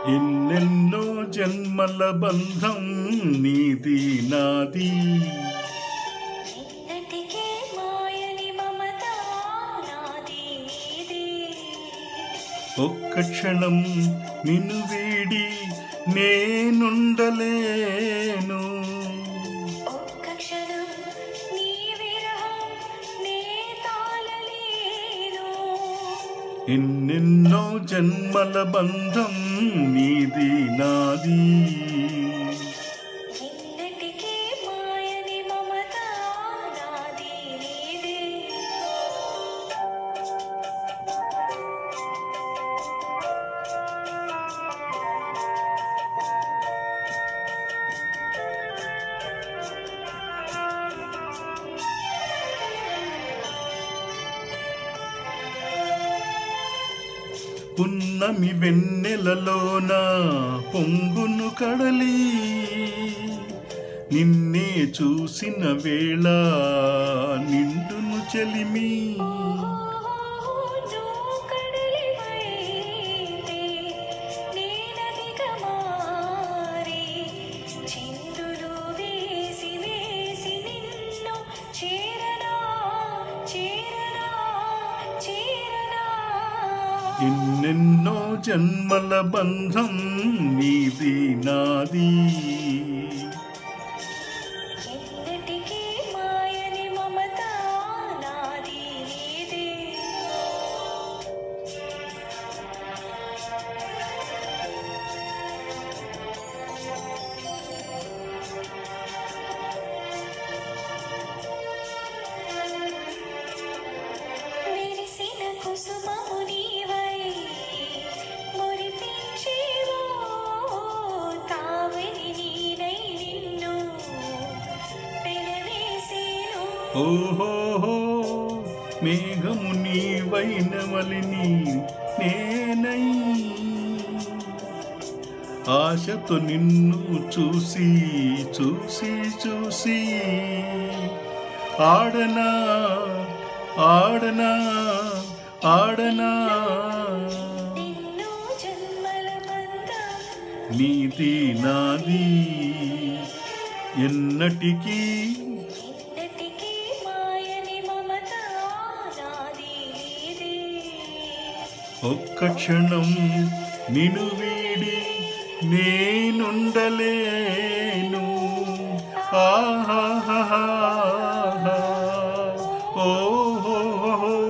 ఎన్నెన్నో జన్మల బంధం నీది నాది, ఒక్క క్షణం నిన్ను వీడి నేనుండలేను, ఎన్నెన్నో జన్మల బంధం నీది నాది. పున్నమి వెన్నెలలోన పొంగును కడలి, నిన్నే చూసిన వేళ నిండును చెలిమి, ఎన్నెన్నో జన్మల బంధం నీది నాది. ఓహో మేఘము నీవైన వలిని నేనై, ఆశతో నిన్ను చూసి చూసి చూసి ఆడనా ఆడనా ఆడనా, నీది నాది ఎన్నటికీ ఒక్క క్షణం నిన్ను వీడి నేనుండలేను, ఆహా ఓహో